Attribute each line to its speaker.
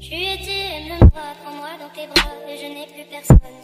Speaker 1: Tu étais, aime-moi, prends-moi dans tes bras, et je n'ai plus personne.